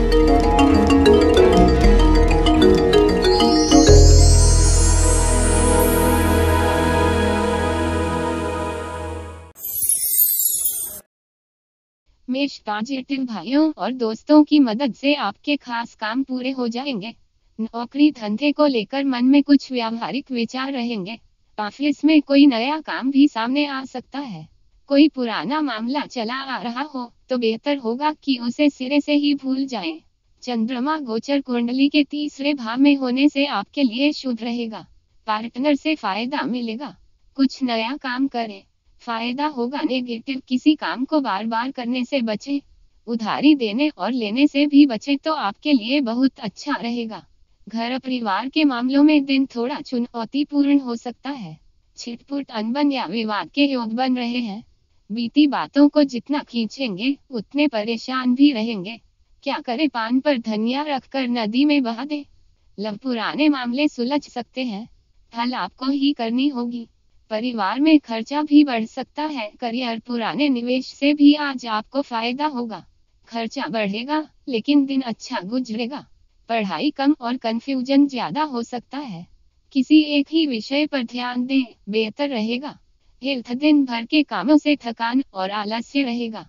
मेष पॉजिटिव भाइयों और दोस्तों की मदद से आपके खास काम पूरे हो जाएंगे। नौकरी धंधे को लेकर मन में कुछ व्यावहारिक विचार रहेंगे। ऑफिस में कोई नया काम भी सामने आ सकता है। कोई पुराना मामला चला आ रहा हो तो बेहतर होगा कि उसे सिरे से ही भूल जाएं। चंद्रमा गोचर कुंडली के तीसरे भाव में होने से आपके लिए शुभ रहेगा। पार्टनर से फायदा मिलेगा। कुछ नया काम करें, फायदा होगा। नेगेटिव किसी काम को बार बार करने से बचें। उधारी देने और लेने से भी बचें तो आपके लिए बहुत अच्छा रहेगा। घर परिवार के मामलों में दिन थोड़ा चुनौतीपूर्ण हो सकता है। छिटपुट अनबन या विवाद के योग बन रहे हैं। बीती बातों को जितना खींचेंगे उतने परेशान भी रहेंगे। क्या करें, पान पर धनिया रखकर नदी में बहा दे। लव पुराने मामले सुलझ सकते हैं। हल आपको ही करनी होगी। परिवार में खर्चा भी बढ़ सकता है। करियर पुराने निवेश से भी आज आपको फायदा होगा। खर्चा बढ़ेगा लेकिन दिन अच्छा गुजरेगा। पढ़ाई कम और कंफ्यूजन ज्यादा हो सकता है। किसी एक ही विषय पर ध्यान दें, बेहतर रहेगा। हेल्थ दिन भर के कामों से थकान और आलस्य रहेगा।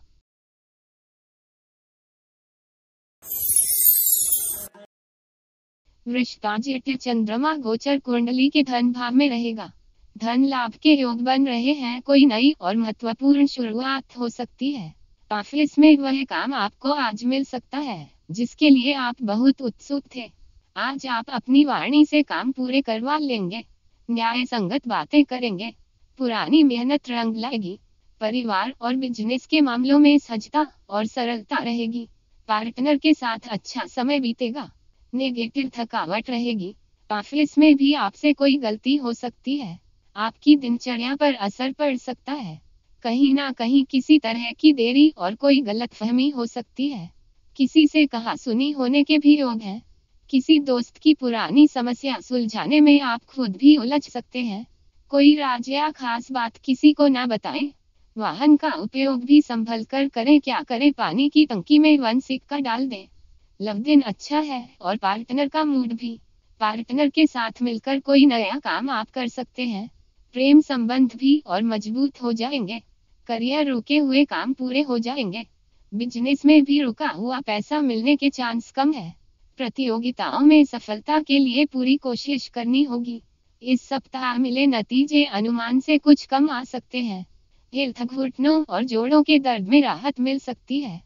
वृष पॉजिटिव चंद्रमा गोचर कुंडली के धन भाव में रहेगा। धन लाभ के योग बन रहे हैं। कोई नई और महत्वपूर्ण शुरुआत हो सकती है। ऑफिस में वह काम आपको आज मिल सकता है जिसके लिए आप बहुत उत्सुक थे। आज आप अपनी वाणी से काम पूरे करवा लेंगे। न्याय संगत बातें करेंगे। पुरानी मेहनत रंग लाएगी। परिवार और बिजनेस के मामलों में सहजता और सरलता रहेगी। पार्टनर के साथ अच्छा समय बीतेगा। नेगेटिव थकावट रहेगी। ऑफिस में भी आपसे कोई गलती हो सकती है। आपकी दिनचर्या पर असर पड़ सकता है। कहीं ना कहीं किसी तरह की देरी और कोई गलतफहमी हो सकती है। किसी से कहा सुनी होने के भी योग हैं। किसी दोस्त की पुरानी समस्या सुलझाने में आप खुद भी उलझ सकते हैं। कोई राज या खास बात किसी को ना बताएं। वाहन का उपयोग भी संभल कर करें। क्या करें, पानी की टंकी में 1 सिक्का डाल दें। लव दिन अच्छा है और पार्टनर का मूड भी। पार्टनर के साथ मिलकर कोई नया काम आप कर सकते हैं। प्रेम संबंध भी और मजबूत हो जाएंगे। करियर रुके हुए काम पूरे हो जाएंगे। बिजनेस में भी रुका हुआ पैसा मिलने के चांस कम है। प्रतियोगिताओं में सफलता के लिए पूरी कोशिश करनी होगी। इस सप्ताह मिले नतीजे अनुमान से कुछ कम आ सकते हैं। हेल्थ घुटनों और जोड़ों के दर्द में राहत मिल सकती है।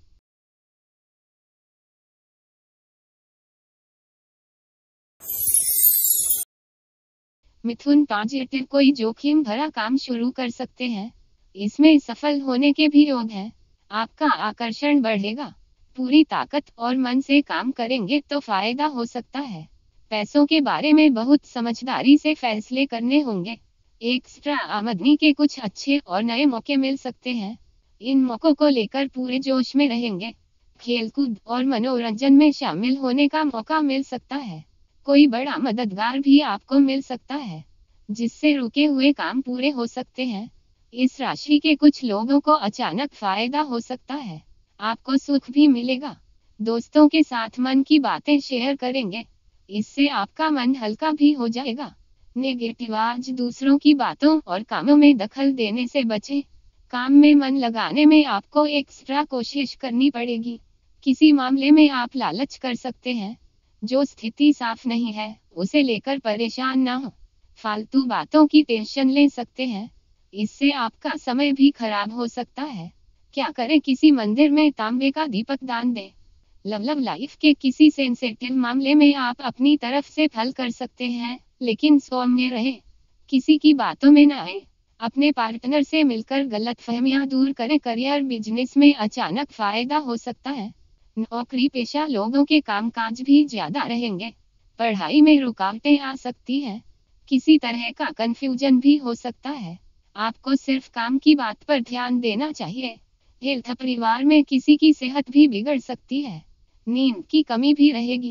मिथुन पॉजिटिव कोई जोखिम भरा काम शुरू कर सकते हैं। इसमें सफल होने के भी योग हैं। आपका आकर्षण बढ़ेगा। पूरी ताकत और मन से काम करेंगे तो फायदा हो सकता है। पैसों के बारे में बहुत समझदारी से फैसले करने होंगे। एक्स्ट्रा आमदनी के कुछ अच्छे और नए मौके मिल सकते हैं। इन मौकों को लेकर पूरे जोश में रहेंगे। खेलकूद और मनोरंजन में शामिल होने का मौका मिल सकता है। कोई बड़ा मददगार भी आपको मिल सकता है जिससे रुके हुए काम पूरे हो सकते हैं। इस राशि के कुछ लोगों को अचानक फायदा हो सकता है। आपको सुख भी मिलेगा। दोस्तों के साथ मन की बातें शेयर करेंगे। इससे आपका मन हल्का भी हो जाएगा। नेगेटिव आज दूसरों की बातों और कामों में दखल देने से बचें। काम में मन लगाने में आपको एक्स्ट्रा कोशिश करनी पड़ेगी। किसी मामले में आप लालच कर सकते हैं। जो स्थिति साफ नहीं है उसे लेकर परेशान ना हो। फालतू बातों की टेंशन ले सकते हैं। इससे आपका समय भी खराब हो सकता है। क्या करें, किसी मंदिर में तांबे का दीपक दान दें। लव लाइफ के किसी सेंसिटिव मामले में आप अपनी तरफ से हल कर सकते हैं लेकिन सौम्य रहें। किसी की बातों में न आए। अपने पार्टनर से मिलकर गलतफहमियां दूर करें। करियर बिजनेस में अचानक फायदा हो सकता है। नौकरी पेशा लोगों के कामकाज भी ज्यादा रहेंगे। पढ़ाई में रुकावटें आ सकती हैं। किसी तरह का कंफ्यूजन भी हो सकता है। आपको सिर्फ काम की बात पर ध्यान देना चाहिए। हेल्थ परिवार में किसी की सेहत भी बिगड़ सकती है। नींद की कमी भी रहेगी।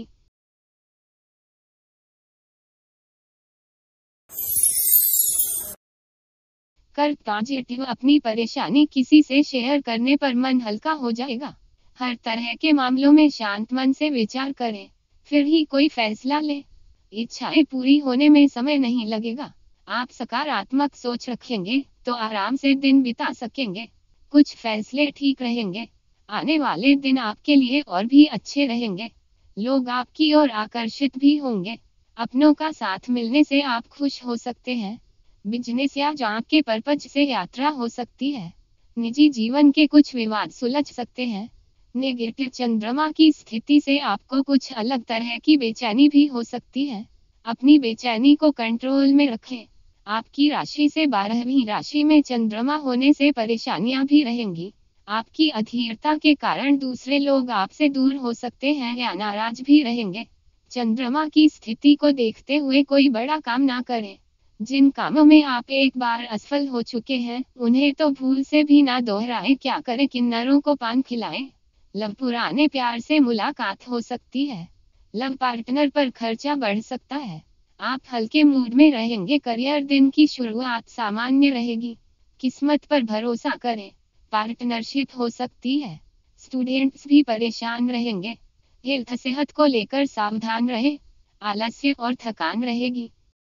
कर पॉजिटिव अपनी परेशानी किसी से शेयर करने पर मन हल्का हो जाएगा। हर तरह के मामलों में शांत मन से विचार करें, फिर ही कोई फैसला लें। इच्छाएं पूरी होने में समय नहीं लगेगा। आप सकारात्मक सोच रखेंगे तो आराम से दिन बिता सकेंगे। कुछ फैसले ठीक रहेंगे। आने वाले दिन आपके लिए और भी अच्छे रहेंगे। लोग आपकी ओर आकर्षित भी होंगे। अपनों का साथ मिलने से आप खुश हो सकते हैं। बिजनेस या जॉब के पर्पज से यात्रा हो सकती है। निजी जीवन के कुछ विवाद सुलझ सकते हैं। नेगेटिव चंद्रमा की स्थिति से आपको कुछ अलग तरह की बेचैनी भी हो सकती है। अपनी बेचैनी को कंट्रोल में रखें। आपकी राशि से 12वीं राशि में चंद्रमा होने से परेशानियां भी रहेंगी। आपकी अधीरता के कारण दूसरे लोग आपसे दूर हो सकते हैं या नाराज भी रहेंगे। चंद्रमा की स्थिति को देखते हुए कोई बड़ा काम ना करें। जिन कामों में आप एक बार असफल हो चुके हैं, उन्हें तो भूल से भी ना दोहराएं। क्या करें, किन्नरों को पान खिलाएं। लव पुराने प्यार से मुलाकात हो सकती है। लव पार्टनर पर खर्चा बढ़ सकता है। आप हल्के मूड में रहेंगे। करियर दिन की शुरुआत सामान्य रहेगी। किस्मत पर भरोसा करें। पार्टनरशिप हो सकती है। स्टूडेंट्स भी परेशान रहेंगे। हेल्थ सेहत को लेकर सावधान रहें। आलस्य और थकान रहेगी।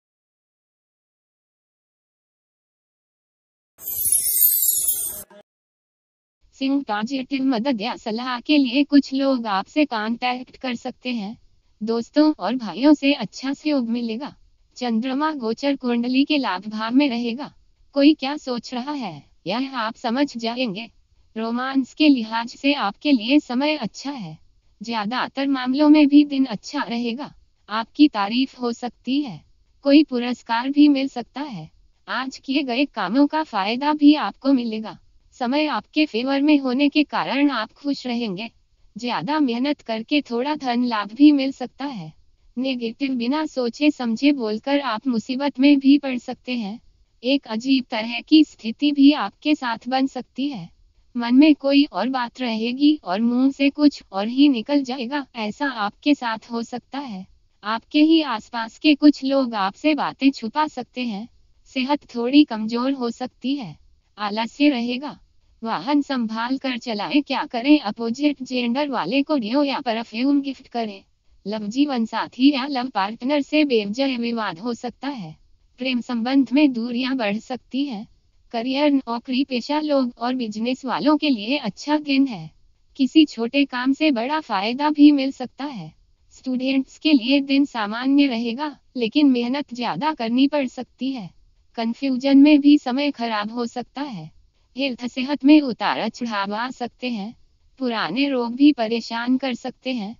सिंह, पॉजिटिव मदद या सलाह के लिए कुछ लोग आपसे कांटेक्ट कर सकते हैं। दोस्तों और भाइयों से अच्छा सहयोग मिलेगा। चंद्रमा गोचर कुंडली के लाभ भाव में रहेगा। कोई क्या सोच रहा है यह आप समझ जाएंगे। रोमांस के लिहाज से आपके लिए समय अच्छा है। ज्यादातर मामलों में भी दिन अच्छा रहेगा। आपकी तारीफ हो सकती है। कोई पुरस्कार भी मिल सकता है। आज किए गए कामों का फायदा भी आपको मिलेगा। समय आपके फेवर में होने के कारण आप खुश रहेंगे। ज्यादा मेहनत करके थोड़ा धन लाभ भी मिल सकता है। नेगेटिव बिना सोचे समझे बोलकर आप मुसीबत में भी पड़ सकते हैं। एक अजीब तरह की स्थिति भी आपके साथ बन सकती है। मन में कोई और बात रहेगी और मुंह से कुछ और ही निकल जाएगा। ऐसा आपके साथ हो सकता है। आपके ही आसपास के कुछ लोग आपसे बातें छुपा सकते हैं। सेहत थोड़ी कमजोर हो सकती है। आलस्य रहेगा। वाहन संभाल कर चलाएं। क्या करें, अपोजिट जेंडर वाले को डियो या परफ्यूम गिफ्ट करें। लव जीवन साथी या लव पार्टनर से बेवजह विवाद हो सकता है। प्रेम संबंध में दूरियां बढ़ सकती हैं। करियर, नौकरी पेशा लोग और बिजनेस वालों के लिए अच्छा दिन है। किसी छोटे काम से बड़ा फायदा भी मिल सकता है। स्टूडेंट्स के लिए दिन सामान्य रहेगा, लेकिन मेहनत ज्यादा करनी पड़ सकती है। कंफ्यूजन में भी समय खराब हो सकता है। हेल्थ सेहत में उतार चढ़ाव आ सकते हैं। पुराने रोग भी परेशान कर सकते हैं।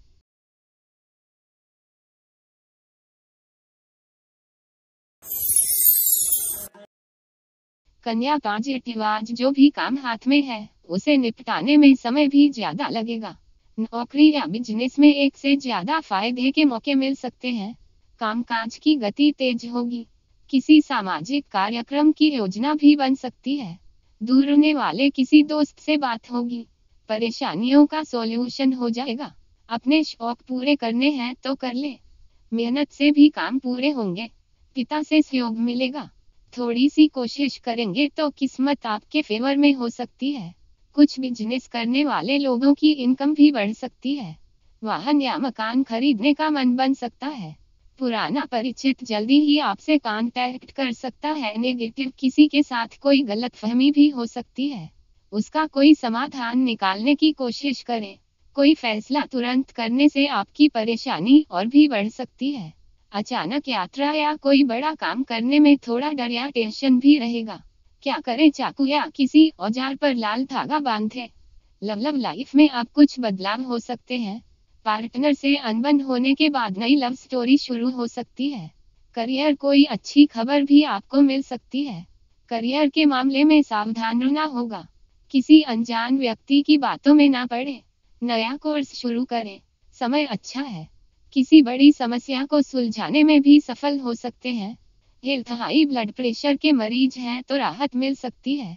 कन्या, पॉजिटिव, आज जो भी काम हाथ में है उसे निपटाने में समय भी ज्यादा लगेगा। नौकरी या बिजनेस में एक से ज्यादा फायदे के मौके मिल सकते हैं। कामकाज की गति तेज होगी। किसी सामाजिक कार्यक्रम की योजना भी बन सकती है। दूर रहने वाले किसी दोस्त से बात होगी। परेशानियों का सॉल्यूशन हो जाएगा। अपने शौक पूरे करने हैं तो कर ले। मेहनत से भी काम पूरे होंगे। पिता से सहयोग मिलेगा। थोड़ी सी कोशिश करेंगे तो किस्मत आपके फेवर में हो सकती है। कुछ बिजनेस करने वाले लोगों की इनकम भी बढ़ सकती है। वाहन या मकान खरीदने का मन बन सकता है। पुराना परिचित जल्दी ही आपसे कांटेक्ट कर सकता है। नेगेटिव, किसी के साथ कोई गलतफहमी भी हो सकती है। उसका कोई समाधान निकालने की कोशिश करें। कोई फैसला तुरंत करने से आपकी परेशानी और भी बढ़ सकती है। अचानक यात्रा या कोई बड़ा काम करने में थोड़ा डर या टेंशन भी रहेगा। क्या करें, चाकू या किसी औजार पर लाल धागा बांधे। लव लाइफ में अब कुछ बदलाव हो सकते हैं। पार्टनर से अनबन होने के बाद नई लव स्टोरी शुरू हो सकती है। करियर, कोई अच्छी खबर भी आपको मिल सकती है। करियर के मामले में सावधान रहना होगा। किसी अनजान व्यक्ति की बातों में ना पड़े। नया कोर्स शुरू करें। समय अच्छा है। किसी बड़ी समस्या को सुलझाने में भी सफल हो सकते हैं। हेल्थ, हाई ब्लड प्रेशर के मरीज हैं तो राहत मिल सकती है।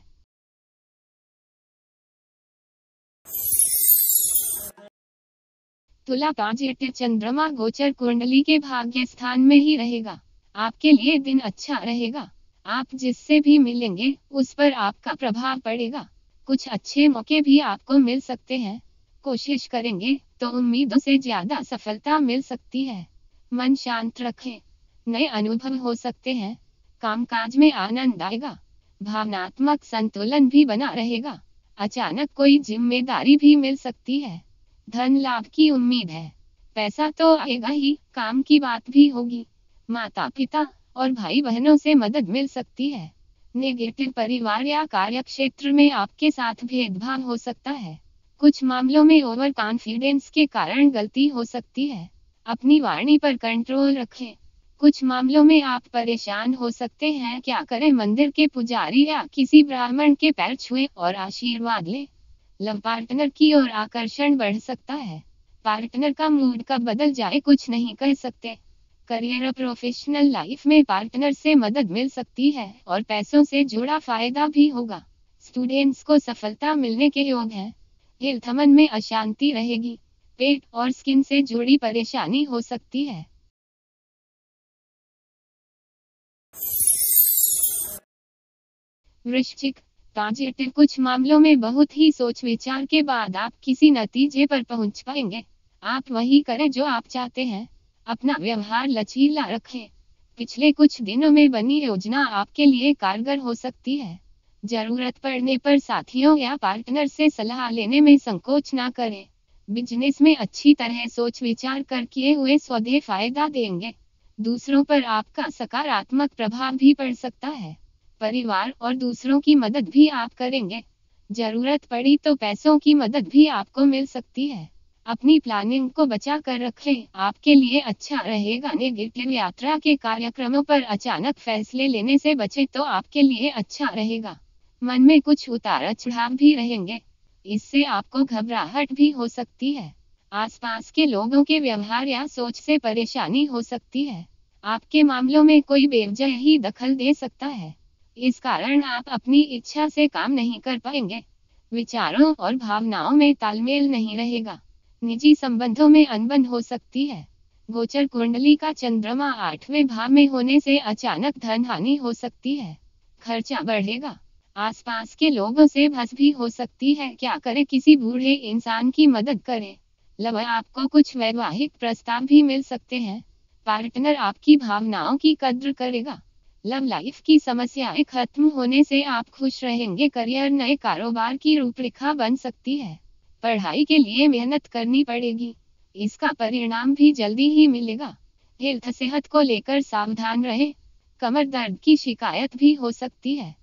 तुला, पॉजिटिव, चंद्रमा गोचर कुंडली के भाग्य स्थान में ही रहेगा। आपके लिए दिन अच्छा रहेगा। आप जिससे भी मिलेंगे उस पर आपका प्रभाव पड़ेगा। कुछ अच्छे मौके भी आपको मिल सकते हैं। कोशिश करेंगे तो उम्मीदों से ज्यादा सफलता मिल सकती है। मन शांत रखें, नए अनुभव हो सकते हैं, कामकाज में आनंद आएगा, भावनात्मक संतुलन भी बना रहेगा। अचानक कोई जिम्मेदारी भी मिल सकती है, धन लाभ की उम्मीद है। पैसा तो आएगा ही, काम की बात भी होगी। माता पिता और भाई बहनों से मदद मिल सकती है। नेगेटिव परिवार या कार्यक्षेत्र में आपके साथ भेदभाव हो सकता है। कुछ मामलों में ओवर कॉन्फिडेंस के कारण गलती हो सकती है। अपनी वाणी पर कंट्रोल रखें। कुछ मामलों में आप परेशान हो सकते हैं, क्या करें? मंदिर के पुजारी या किसी ब्राह्मण के पैर छुएं और आशीर्वाद लें। लव पार्टनर की ओर आकर्षण बढ़ सकता है। पार्टनर का मूड कब बदल जाए कुछ नहीं कह सकते। करियर और प्रोफेशनल लाइफ में पार्टनर से मदद मिल सकती है और पैसों से जुड़ा फायदा भी होगा। स्टूडेंट्स को सफलता मिलने के योग हैं। हेल्थ मन में अशांति रहेगी। पेट और स्किन से जुड़ी परेशानी हो सकती है। वृश्चिक, पॉजिटिव, कुछ मामलों में बहुत ही सोच विचार के बाद आप किसी नतीजे पर पहुंच पाएंगे। आप वही करें जो आप चाहते हैं। अपना व्यवहार लचीला रखें। पिछले कुछ दिनों में बनी योजना आपके लिए कारगर हो सकती है। जरूरत पड़ने पर साथियों या पार्टनर से सलाह लेने में संकोच ना करें। बिजनेस में अच्छी तरह सोच विचार कर किए हुए सौदे फायदा देंगे। दूसरों पर आपका सकारात्मक प्रभाव भी पड़ सकता है। परिवार और दूसरों की मदद भी आप करेंगे। जरूरत पड़ी तो पैसों की मदद भी आपको मिल सकती है। अपनी प्लानिंग को बचा कर रखें, आपके लिए अच्छा रहेगा। नेगेटिव, यात्रा के कार्यक्रमों पर अचानक फैसले लेने से बचें तो आपके लिए अच्छा रहेगा। मन में कुछ उतार चढ़ाव भी रहेंगे, इससे आपको घबराहट भी हो सकती है। आसपास के लोगों के व्यवहार या सोच से परेशानी हो सकती है। आपके मामलों में कोई बेवजह ही दखल दे सकता है। इस कारण आप अपनी इच्छा से काम नहीं कर पाएंगे। विचारों और भावनाओं में तालमेल नहीं रहेगा। निजी संबंधों में अनबन हो सकती है। गोचर कुंडली का चंद्रमा 8वें भाव में होने से अचानक धन हानि हो सकती है। खर्चा बढ़ेगा। आसपास के लोगों से भस भी हो सकती है, क्या करें? किसी बूढ़े इंसान की मदद करें। लव, आपको कुछ वैवाहिक प्रस्ताव भी मिल सकते हैं। पार्टनर आपकी भावनाओं की कद्र करेगा। लव लाइफ की समस्याएं खत्म होने से आप खुश रहेंगे। करियर, नए कारोबार की रूपरेखा बन सकती है। पढ़ाई के लिए मेहनत करनी पड़ेगी, इसका परिणाम भी जल्दी ही मिलेगा। हेल्थ, सेहत को लेकर सावधान रहें। कमर दर्द की शिकायत भी हो सकती है।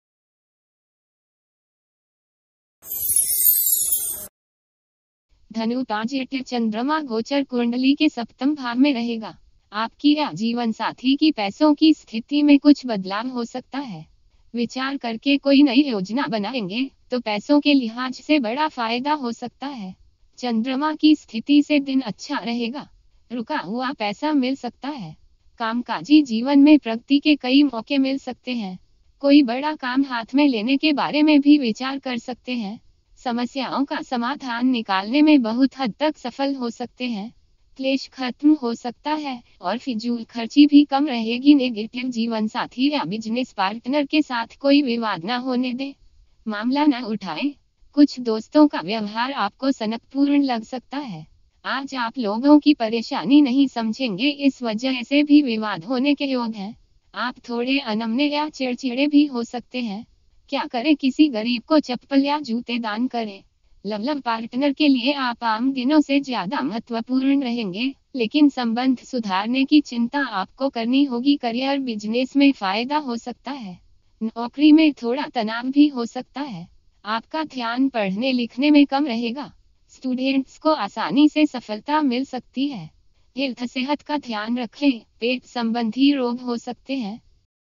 धनु, पॉजिटिव, चंद्रमा गोचर कुंडली के 7वें भाव में रहेगा। आपकी या जीवन साथी की पैसों की स्थिति में कुछ बदलाव हो सकता है। विचार करके कोई नई योजना बनाएंगे तो पैसों के लिहाज से बड़ा फायदा हो सकता है। चंद्रमा की स्थिति से दिन अच्छा रहेगा। रुका हुआ पैसा मिल सकता है। कामकाजी जीवन में प्रगति के कई मौके मिल सकते हैं। कोई बड़ा काम हाथ में लेने के बारे में भी विचार कर सकते हैं। समस्याओं का समाधान निकालने में बहुत हद तक सफल हो सकते हैं। क्लेश खत्म हो सकता है और फिजूल खर्ची भी कम रहेगी। नेगेटिव, जीवन साथी या बिजनेस पार्टनर के साथ कोई विवाद न होने दे। मामला न उठाएं। कुछ दोस्तों का व्यवहार आपको सनकपूर्ण लग सकता है। आज आप लोगों की परेशानी नहीं समझेंगे, इस वजह से भी विवाद होने के योग हैं। आप थोड़े अनमने या चिड़चिड़े भी हो सकते हैं। क्या करें? किसी गरीब को चप्पल या जूते दान करें। लव पार्टनर के लिए आप आम दिनों से ज्यादा महत्वपूर्ण रहेंगे, लेकिन संबंध सुधारने की चिंता आपको करनी होगी। करियर, बिजनेस में फायदा हो सकता है। नौकरी में थोड़ा तनाव भी हो सकता है। आपका ध्यान पढ़ने लिखने में कम रहेगा। स्टूडेंट्स को आसानी से सफलता मिल सकती है। हेल्थ, सेहत का ध्यान रखें, पेट संबंधी रोग हो सकते हैं।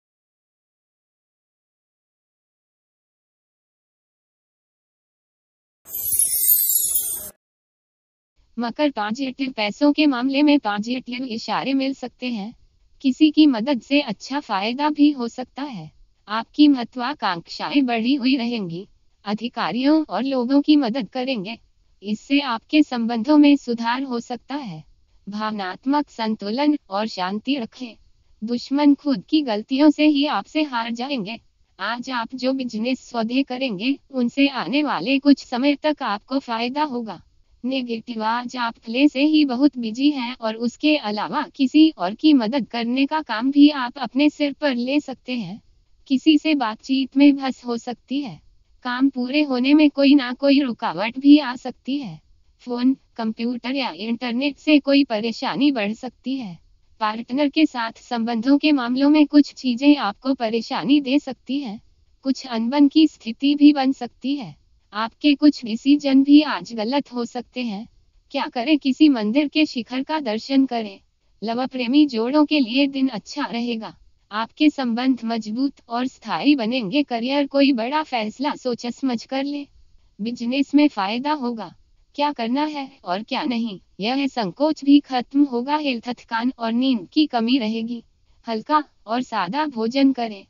मकर, पॉजिटिव, पैसों के मामले में पॉजिटिव इशारे मिल सकते हैं। किसी की मदद से अच्छा फायदा भी हो सकता है। आपकी महत्वाकांक्षाएं बढ़ी हुई रहेंगी। अधिकारियों और लोगों की मदद करेंगे, इससे आपके संबंधों में सुधार हो सकता है। भावनात्मक संतुलन और शांति रखें। दुश्मन खुद की गलतियों से ही आपसे हार जाएंगे। आज आप जो बिजनेस सौदे करेंगे, उनसे आने वाले कुछ समय तक आपको फायदा होगा। नेगेटिव, आज आप पहले से ही बहुत बिजी हैं और उसके अलावा किसी और की मदद करने का काम भी आप अपने सिर पर ले सकते हैं। किसी से बातचीत में बहस हो सकती है। काम पूरे होने में कोई ना कोई रुकावट भी आ सकती है। फोन, कंप्यूटर या इंटरनेट से कोई परेशानी बढ़ सकती है। पार्टनर के साथ संबंधों के मामलों में कुछ चीजें आपको परेशानी दे सकती हैं। कुछ अनबन की स्थिति भी बन सकती है। आपके कुछ डिसीजन भी आज गलत हो सकते हैं। क्या करें? किसी मंदिर के शिखर का दर्शन करें। लव प्रेमी जोड़ों के लिए दिन अच्छा रहेगा। आपके संबंध मजबूत और स्थायी बनेंगे। करियर, कोई बड़ा फैसला सोच समझ कर ले। बिजनेस में फायदा होगा। क्या करना है और क्या नहीं, यह संकोच भी खत्म होगा। हेल्थ, थकान और नींद की कमी रहेगी। हल्का और सादा भोजन करें।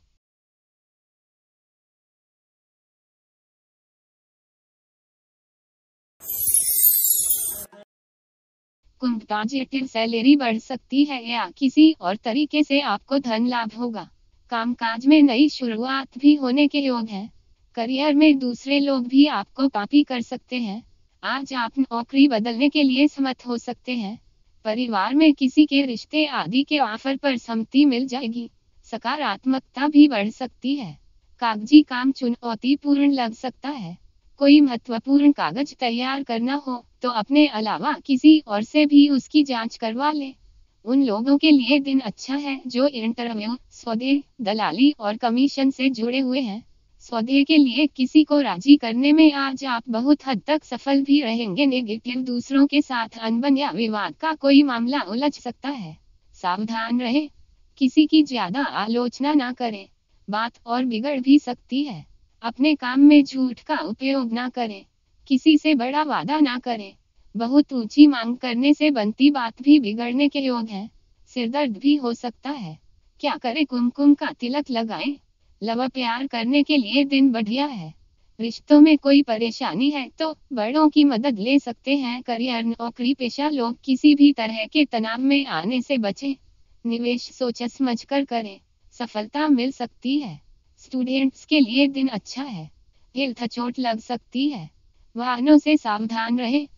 कुंभ, पॉजिटिव, सैलरी बढ़ सकती है या किसी और तरीके से आपको धन लाभ होगा। कामकाज में नई शुरुआत भी होने के योग हैं। करियर में दूसरे लोग भी आपको कॉपी कर सकते हैं। आज आप नौकरी बदलने के लिए सहमत हो सकते हैं। परिवार में किसी के रिश्ते आदि के ऑफर पर सहमति मिल जाएगी। सकारात्मकता भी बढ़ सकती है। कागजी काम चुनौतीपूर्ण लग सकता है। कोई महत्वपूर्ण कागज तैयार करना हो तो अपने अलावा किसी और से भी उसकी जांच करवा ले। उन लोगों के लिए दिन अच्छा है जो इंटरव्यू, सौदे, दलाली और कमीशन से जुड़े हुए हैं। सौदे के लिए किसी को राजी करने में आज आप बहुत हद तक सफल भी रहेंगे। नेगेटिव, दूसरों के साथ अनबन या विवाद का कोई मामला उलझ सकता है। सावधान रहें। किसी की ज्यादा आलोचना ना करें। बात और बिगड़ भी सकती है। अपने काम में झूठ का उपयोग ना करें। किसी से बड़ा वादा ना करें। बहुत ऊंची मांग करने से बनती बात भी बिगड़ने के योग है। सिरदर्द भी हो सकता है। क्या करें? कुमकुम का तिलक लगाएं। लव, प्यार करने के लिए दिन बढ़िया है। रिश्तों में कोई परेशानी है तो बड़ों की मदद ले सकते हैं। करियर, नौकरी पेशा लोग किसी भी तरह के तनाव में आने से बचें। निवेश सोच समझ कर करें। सफलता मिल सकती है। स्टूडेंट्स के लिए दिन अच्छा है। हेल्थ, चोट लग सकती है। वाहनों से सावधान रहें।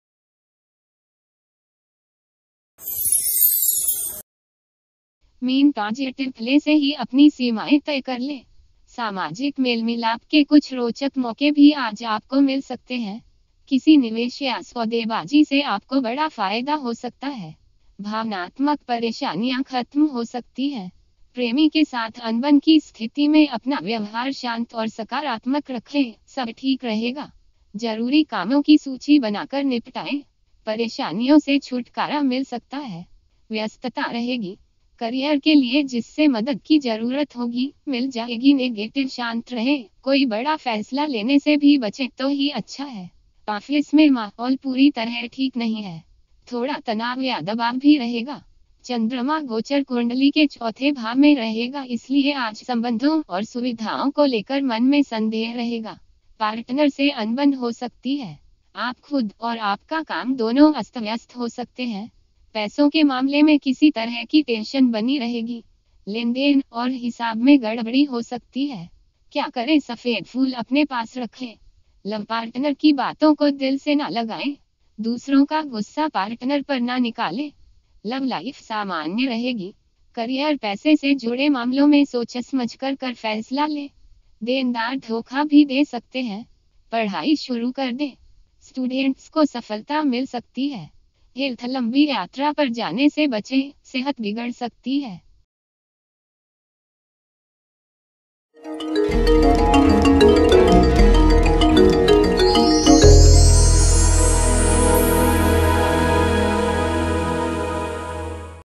मीन, पॉजिटिव, पहले से ही अपनी सीमाएं तय कर ले। सामाजिक मेल मिलाप के कुछ रोचक मौके भी आज आपको मिल सकते हैं। किसी निवेश या सौदेबाजी से आपको बड़ा फायदा हो सकता है। भावनात्मक परेशानियां खत्म हो सकती हैं। प्रेमी के साथ अनबन की स्थिति में अपना व्यवहार शांत और सकारात्मक रखें, सब ठीक रहेगा। जरूरी कामों की सूची बनाकर निपटाएं। परेशानियों से छुटकारा मिल सकता है। व्यस्तता रहेगी। करियर के लिए जिससे मदद की जरूरत होगी मिल जाएगी। नेगेटिव, शांत रहे। कोई बड़ा फैसला लेने से भी बचे तो ही अच्छा है। ऑफिस में माहौल पूरी तरह ठीक नहीं है। थोड़ा तनाव या दबाव भी रहेगा। चंद्रमा गोचर कुंडली के चौथे भाव में रहेगा, इसलिए आज संबंधों और सुविधाओं को लेकर मन में संदेह रहेगा। पार्टनर से अनबन हो सकती है। आप खुद और आपका काम दोनों अस्त व्यस्त हो सकते हैं। पैसों के मामले में किसी तरह की टेंशन बनी रहेगी। लेन देन और हिसाब में गड़बड़ी हो सकती है। क्या करें? सफेद फूल अपने पास रखें। लव, पार्टनर की बातों को दिल से ना लगाएं। दूसरों का गुस्सा पार्टनर पर ना निकालें। लव लाइफ सामान्य रहेगी। करियर, पैसे से जुड़े मामलों में सोच समझ कर फैसला लें। देनदार धोखा भी दे सकते हैं। पढ़ाई शुरू कर दें। स्टूडेंट्स को सफलता मिल सकती है। हेल्थ, लंबी यात्रा पर जाने से बचें, सेहत बिगड़ सकती है।